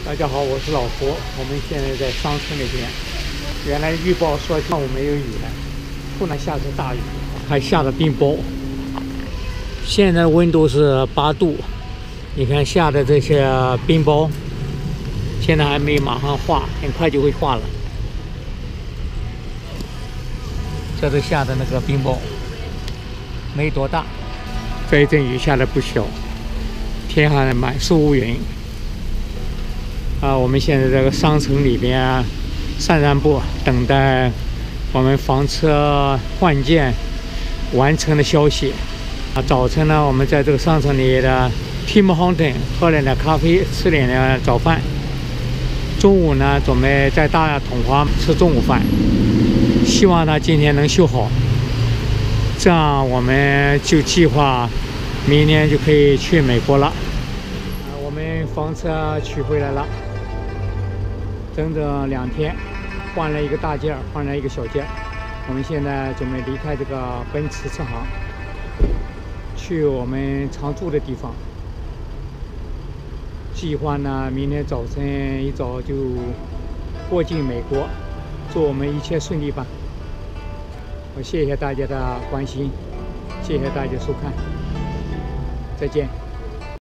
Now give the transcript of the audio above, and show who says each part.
Speaker 1: 大家好，我是老胡。我们现在在商村那边。原来预报说上午没有雨了，突然下着大雨，还下了冰雹。现在温度是8度，你看下的这些冰雹，现在还没马上化，很快就会化了。这是下的那个冰雹，没多大。这一阵雨下的不小，天上满是乌云。我们现在这个商城里边散步，等待我们房车换件完成的消息。早晨呢，我们在这个商城里的 Tim Horton 喝了点咖啡，吃点早饭。中午呢，准备在大统华吃中午饭。希望它今天能修好，这样我们就计划明年就可以去美国了。我们房车取回来了。整整2天，换了一个大件儿，换了一个小件儿。我们现在准备离开这个奔驰车行，去我们常住的地方。计划呢，明天早晨一早就过境美国，祝我们一切顺利吧。我谢谢大家的关心，谢谢大家收看，再见。